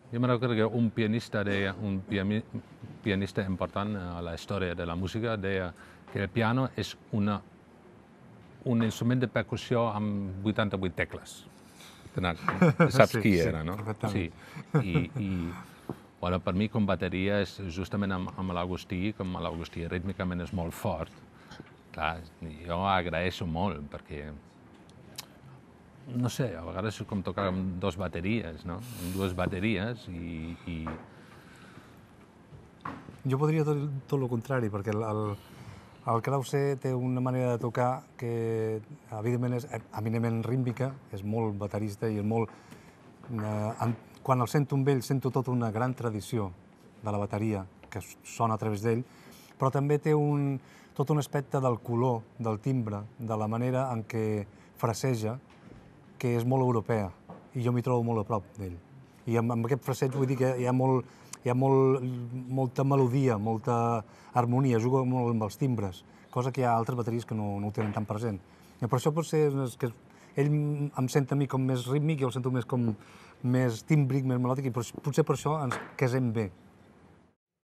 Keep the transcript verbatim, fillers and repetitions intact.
Jo me recordo que un pianista deia, un pianista important a la història de la música, deia que el piano és una, un instrument de percussió amb vuitanta-vuit tecles. Saps sí, qui sí, era, no? perfectament. Sí. I, i bueno, per mi, com bateria, és justament amb, amb l'Agustí, com l'Agustí rítmicament és molt fort, clar, jo agraeixo molt, perquè no sé, a vegades és com tocar amb dues bateries, no? Amb dues bateries i... i... Jo podria tot, tot el contrari, perquè el, el, el Krause té una manera de tocar que, evidentment, és eminentment rítmica, és molt baterista i és molt... Eh, quan el sento amb ell, sento tota una gran tradició de la bateria que sona a través d'ell, però també té un, tot un aspecte del color, del timbre, de la manera en què fraseja, que és molt europea, i jo m'hi trobo molt a prop d'ell. I amb, amb aquest fraseig vull dir que hi ha, molt, hi ha molt, molta melodia, molta harmonia, juga molt amb els timbres, cosa que hi ha altres bateries que no, no ho tenen tan present. I per això potser és que ell em sent a mi com més rítmic, jo el sento més com més tímbric, més melòdic, i potser per això ens casem bé.